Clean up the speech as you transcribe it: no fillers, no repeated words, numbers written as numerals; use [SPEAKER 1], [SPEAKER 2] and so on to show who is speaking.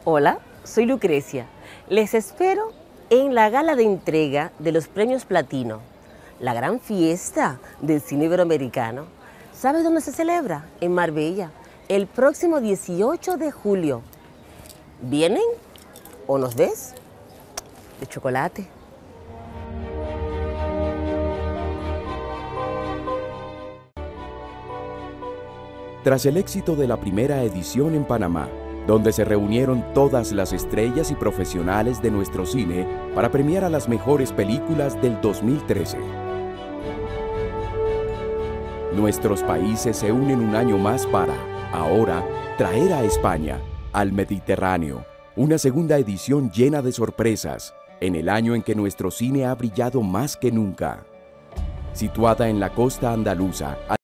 [SPEAKER 1] Hola, soy Lucrecia. Les espero en la gala de entrega de los premios Platino, la gran fiesta del cine iberoamericano. ¿Sabes dónde se celebra? En Marbella, el próximo 18 de julio. ¿Vienen o nos ves? De chocolate.
[SPEAKER 2] Tras el éxito de la primera edición en Panamá, donde se reunieron todas las estrellas y profesionales de nuestro cine para premiar a las mejores películas del 2013. Nuestros países se unen un año más para, ahora, traer a España, al Mediterráneo, una segunda edición llena de sorpresas, en el año en que nuestro cine ha brillado más que nunca. Situada en la costa andaluza,